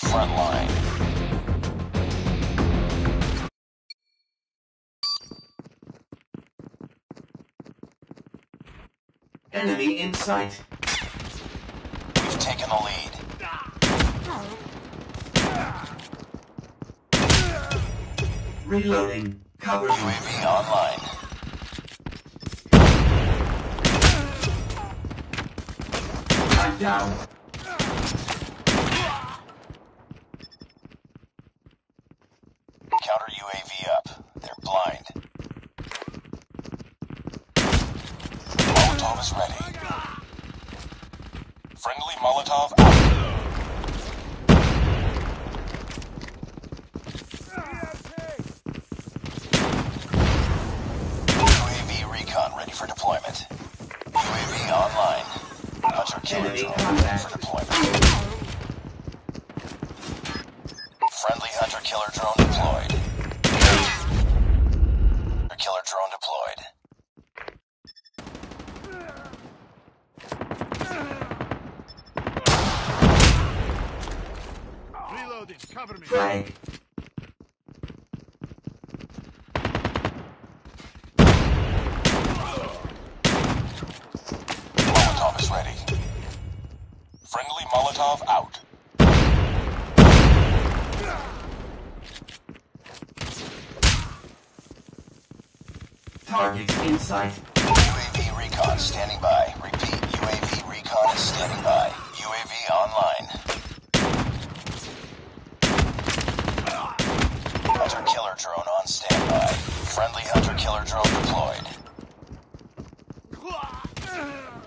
front line. Enemy in sight. We've taken the lead. Reloading. Cover me. UAV online. I'm down. Counter UAV up. They're blind. Molotov is ready. Friendly Molotov out. UAV recon ready for deployment. UAV online. Hunter killer drone ready for deployment. Friendly hunter killer drone deployed. Hunter killer drone deployed. Reloading. Cover me. Flank. Molotov is ready. Friendly Molotov out. Targets in sight. UAV recon standing by. Repeat, UAV recon is standing by. UAV online. Hunter killer drone on standby. Friendly hunter killer drone deployed.